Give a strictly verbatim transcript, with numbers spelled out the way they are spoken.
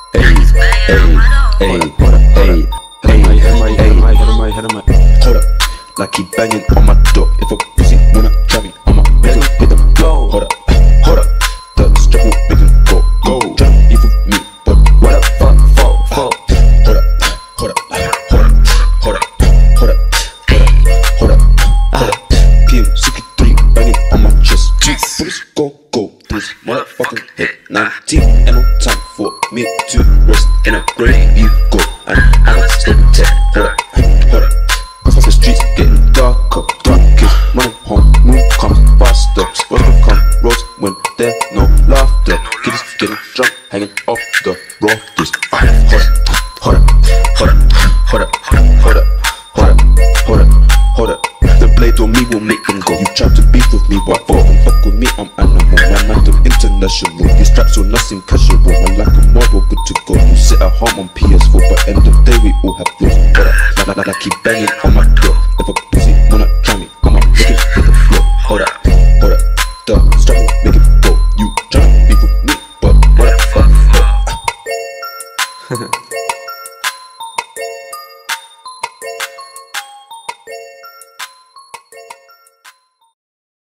hey, hey, hey, hey, hold up, like he banging on my door. If a pussy wanna try me, I'ma make him hit the floor. Hold up, hold up, the strap will make him go, go. Try to beef with me, but what the fuck, fuck, fuck. Hold up, hold up, hold up, hold up, hold up, hold up, hold up. P M sixty-three banging on my chest. Police go, go, this motherfucking hit nineteen. Ain't no time for me to rest in a grave. You go, and I'm still tech. Hold up, hold up. The streets getting darker, dark kids running home, moon comes faster. Squads become roads when there's no laughter. Kids getting drunk, hanging off the rafters. Hold up, hold up, hold up, hold up, hold up, hold up, hold up, hold up. The blade on me will make them go. You tried to beef with me, but fuck fuck with me, I'm animal. My mind I'm international. These straps will nothing casual. I'm like a model, good to go. You sit at home on P S four, but end of the day we all have flaws. Hold up, like, like, like keep banging on my door. If a pussy wanna try me, I'ma make it hit the floor. Hold up, hold up, the strap will make it